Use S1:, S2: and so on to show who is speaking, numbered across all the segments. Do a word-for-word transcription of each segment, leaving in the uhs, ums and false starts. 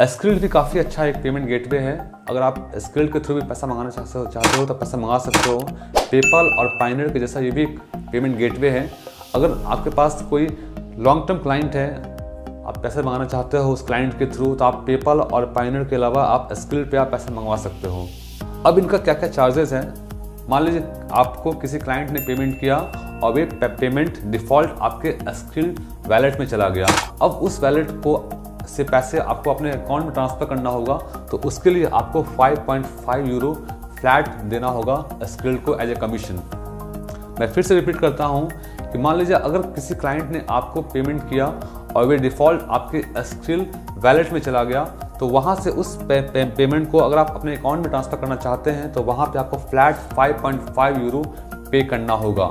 S1: एस्क्रिल्ड भी काफ़ी अच्छा एक पेमेंट गेटवे है। अगर आप एस्क्रिल्ड के थ्रू भी पैसा मंगाना चाहते हो चाहते हो तो पैसा मंगा सकते हो। पेपाल और पायनियर के जैसा ये भी एक पेमेंट गेटवे है। अगर आपके पास कोई लॉन्ग टर्म क्लाइंट है, आप पैसे मंगाना चाहते हो उस क्लाइंट के थ्रू, तो आप पेपाल और पायनियर के अलावा आप एस्क्रिल्ड पे आप पैसे मंगवा सकते हो। अब इनका क्या क्या चार्जेस हैं। मान लीजिए आपको किसी क्लाइंट ने पेमेंट किया और वे पेमेंट डिफ़ॉल्ट आपके एस्क्रिल्ड वैलेट में चला गया। अब उस वैलेट को से पैसे आपको अपने अकाउंट में ट्रांसफ़र करना होगा, तो उसके लिए आपको five point five euro flat देना होगा एस्क्रिल्ड को एज ए कमीशन। मैं फिर से रिपीट करता हूँ कि मान लीजिए अगर किसी क्लाइंट ने आपको पेमेंट किया और वे डिफ़ॉल्ट आपके एस्क्रिल्ड वैलेट में चला गया, तो वहाँ से उस पे, पे, पेमेंट को अगर आप अपने अकाउंट में ट्रांसफ़र करना चाहते हैं तो वहाँ पे आपको flat five point five euro pay करना होगा।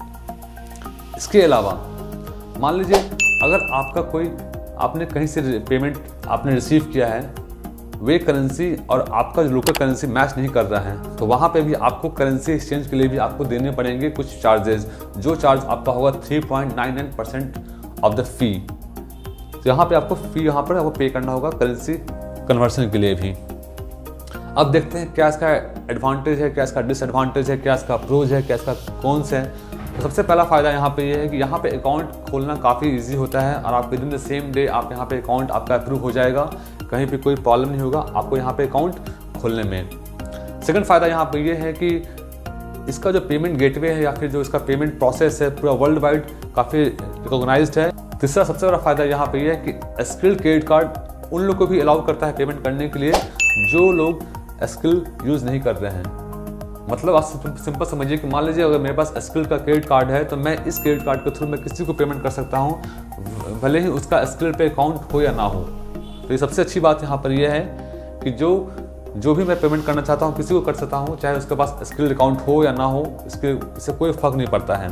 S1: इसके अलावा मान लीजिए अगर आपका कोई आपने कहीं से पेमेंट आपने रिसीव किया है, वे करेंसी और आपका जो लोकल करेंसी मैच नहीं कर रहा है, तो वहाँ पे भी आपको करेंसी एक्सचेंज के लिए भी आपको देने पड़ेंगे कुछ चार्जेस, जो चार्ज आपका होगा three point nine nine percent of the fee. तो यहाँ पे आपको फी यहाँ पर आपको पे करना होगा करेंसी कन्वर्सन के लिए भी। अब देखते हैं क्या इसका एडवांटेज है, क्या इसका डिसएडवांटेज है, क्या इसका प्रोज है, क्या इसका कॉन्स है। तो सबसे पहला फ़ायदा यहाँ पे ये है कि यहाँ पे अकाउंट खोलना काफ़ी इजी होता है और आप within the same day आप यहाँ पे अकाउंट आपका अप्रूव हो जाएगा, कहीं पे कोई प्रॉब्लम नहीं होगा आपको यहाँ पे अकाउंट खोलने में। सेकंड फ़ायदा यहाँ पे ये है कि इसका जो पेमेंट गेटवे है या फिर जो इसका पेमेंट प्रोसेस है पूरा वर्ल्ड वाइड काफ़ी रिकॉग्नाइज्ड है। तीसरा सबसे बड़ा फ़ायदा यहाँ पे ये है कि एस्क्रिल्ड क्रेडिट कार्ड उन लोग को भी अलाउ करता है पेमेंट करने के लिए जो लोग एस्क्रिल्ड यूज़ नहीं कर रहे हैं। मतलब आप सिंपल समझिए कि मान लीजिए अगर मेरे पास एस्क्रिल्ड का क्रेडिट कार्ड है तो मैं इस क्रेडिट कार्ड के थ्रू मैं किसी को पेमेंट कर सकता हूँ, भले ही उसका एस्क्रिल्ड पे अकाउंट हो या ना हो। तो ये सबसे अच्छी बात यहाँ पर यह है कि जो जो भी मैं पेमेंट करना चाहता हूँ किसी को कर सकता हूँ, चाहे उसके पास एस्क्रिल्ड अकाउंट हो या ना हो, इसके इससे कोई फर्क नहीं पड़ता है।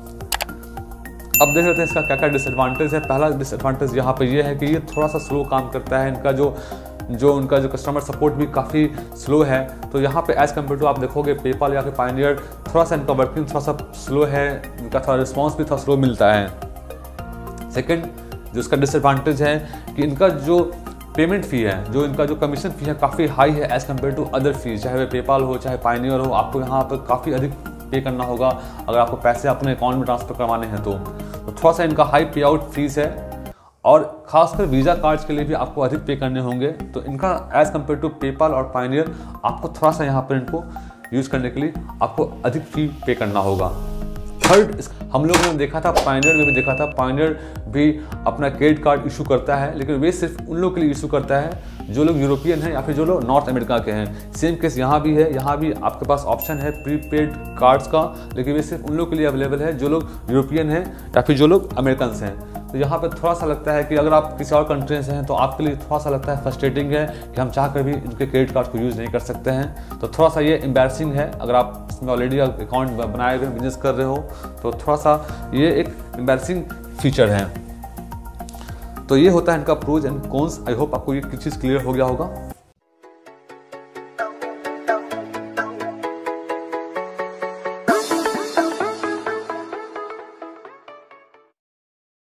S1: अब देख लेते हैं इसका क्या क्या डिसएडवांटेज है। पहला डिसएडवांटेज यहाँ पर यह है कि ये थोड़ा सा स्लो काम करता है। इनका जो जो उनका जो कस्टमर सपोर्ट भी काफ़ी स्लो है। तो यहाँ पे एज़ कम्पेयर टू आप देखोगे पेपाल या फिर पायनियर, थोड़ा सा इनका वर्किंग थोड़ा सा स्लो है, इनका थोड़ा रिस्पॉन्स भी थोड़ा स्लो मिलता है। सेकंड जो इसका डिसएडवांटेज है कि इनका जो पेमेंट फ़ी है, जो इनका जो कमीशन फ़ी है काफ़ी हाई है as compare to other fees, चाहे वे पेपाल हो चाहे पायनियर हो। आपको यहाँ पर काफ़ी अधिक पे करना होगा अगर आपको पैसे अपने अकाउंट में ट्रांसफ़र करवाने हैं तो, तो थोड़ा सा इनका हाई पे आउट फीस है और खासकर वीज़ा कार्ड्स के लिए भी आपको अधिक पे करने होंगे। तो इनका एज़ कम्पेयर टू पेपाल और पायनियर आपको थोड़ा सा यहाँ पर इनको यूज़ करने के लिए आपको अधिक फी पे करना होगा। थर्ड हम लोगों ने देखा था पायनियर में भी देखा था, पायनियर भी अपना क्रेडिट कार्ड इशू करता है, लेकिन वे सिर्फ उन लोग के लिए इशू करता है जो लोग यूरोपियन हैं या फिर जो लोग नॉर्थ अमेरिका के हैं। सेम केस यहाँ भी है, यहाँ भी आपके पास ऑप्शन है प्रीपेड कार्ड्स का, लेकिन वे सिर्फ उन लोग के लिए अवेलेबल है जो लोग यूरोपियन हैं या फिर जो लोग अमेरिकन हैं। तो यहाँ पे थोड़ा सा लगता है कि अगर आप किसी और कंट्री से हैं तो आपके लिए थोड़ा सा लगता है फ्रस्ट्रेटिंग है कि हम चाह कर भी इनके क्रेडिट कार्ड को यूज़ नहीं कर सकते हैं। तो थोड़ा सा ये एम्बैरसिंग है अगर आप इसमें ऑलरेडी अकाउंट बनाए हुए बिजनेस कर रहे हो, तो थोड़ा सा ये एक एम्बैरसिंग फीचर है। तो ये होता है इनका pros and cons. I hope आपको ये चीज़ क्लियर हो गया होगा।